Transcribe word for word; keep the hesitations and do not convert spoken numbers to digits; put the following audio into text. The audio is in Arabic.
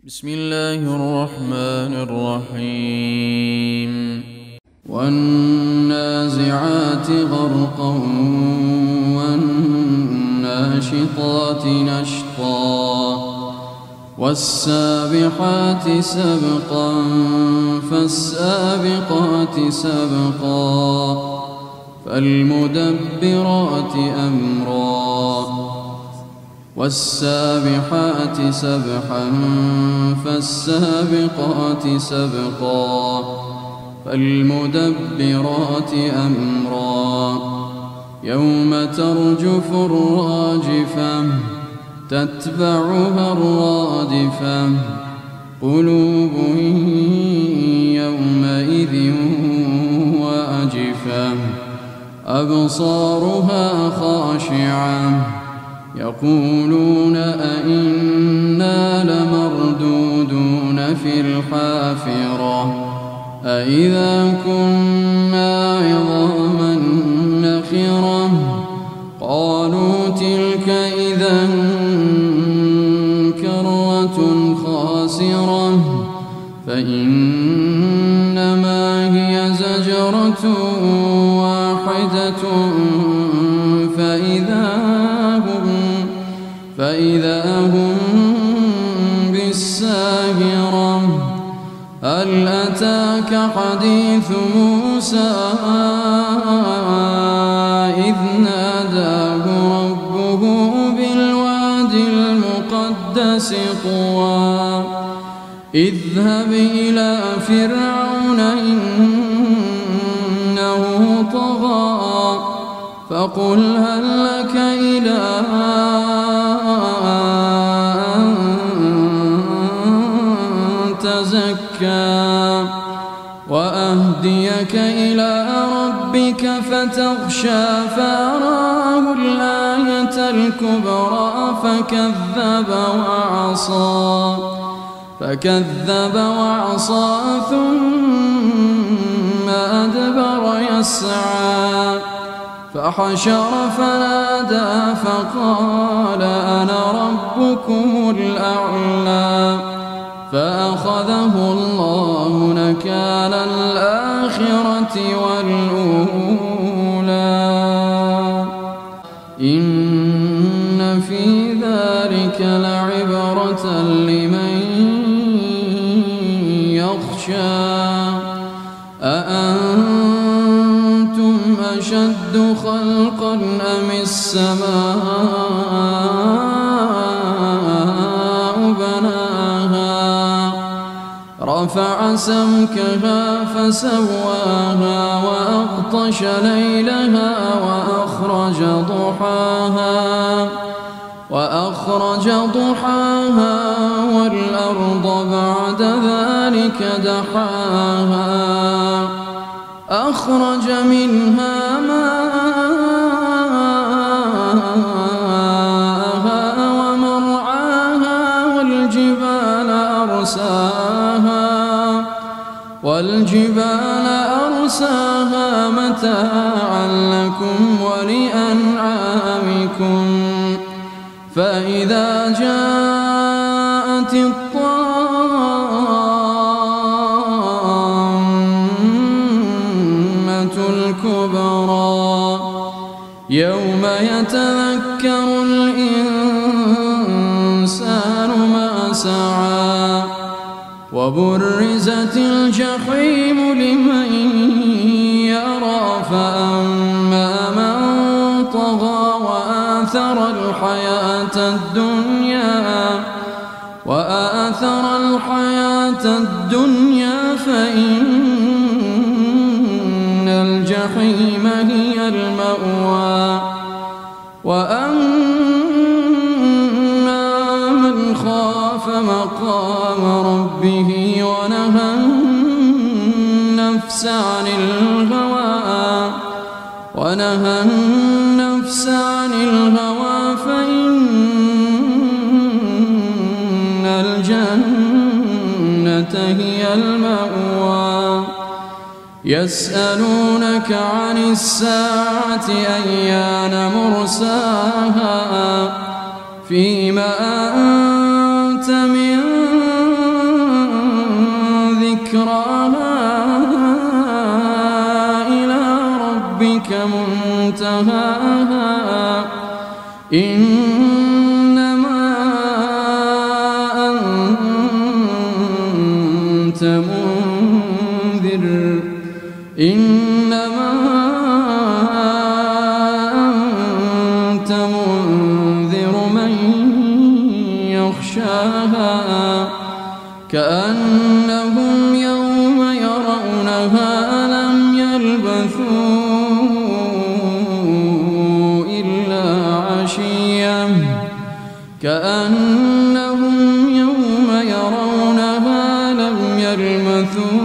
بسم الله الرحمن الرحيم والنازعات غرقا والناشطات نشطا والسابحات سبقا فالسابقات سبقا فالمدبرات أمرا والسابحات سبحا فالسابقات سبقا فالمدبرات أمرا يوم ترجف الراجفة تتبعها الرادفة قلوب يومئذ واجفة أبصارها خاشعة يقولون أئنا لمردودون في الحافرة أئذا كنا عظاما نخرة قالوا تلك إذا كرة خاسرة فإنما هي زجرة واحدة فإذا هم فإذا هم بالساهرة هل أتاك حديث موسى إذ ناداه ربه بالواد المقدس طوى اذهب إلى فرعون إنه طغى فقل هل لك إلى أن تزكى وأهديك إلى ربك فتخشى فأراه الآية الكبرى فكذب وعصى فكذب وعصى ثم أدبر يسعى فحشر فنادى فقال أنا ربكم الأعلى فأخذه الله نكال الآخرة والأولى إن في ذلك لعبرة لمن يخشى أأنتم أشد خلقا أم السماء بناها رفع سمكها فسواها وأغطش ليلها وأخرج ضحاها وأخرج ضحاها والأرض بعد ذلك دحاها أخرج منها ماءها ومرعاها والجبال أرساها والجبال أرساها متاعا لكم ولأنعامكم فإذا جاءت الطامة الكبرى يوم يتذكر الإنسان ما سعى وبرزت الجحيم لمن يرى فأما من طغى وآثر الحياة الدنيا وآثر الحياة الدنيا فإن الجحيم هي المأوى وأما من خاف مقام ربه ونهى النفس عن الهوى ونهى النفس عن الهوى فإن الجنة هي المأوى يسألونك عن الساعة أيان مرساها فيما أنت من ضحاها إنما أنت منذر إنما أنت منذر من يخشاها كأنهم يوم يرونها لم يلبثوا إلا عشية كأنهم يوم يرونها لم يلبثوا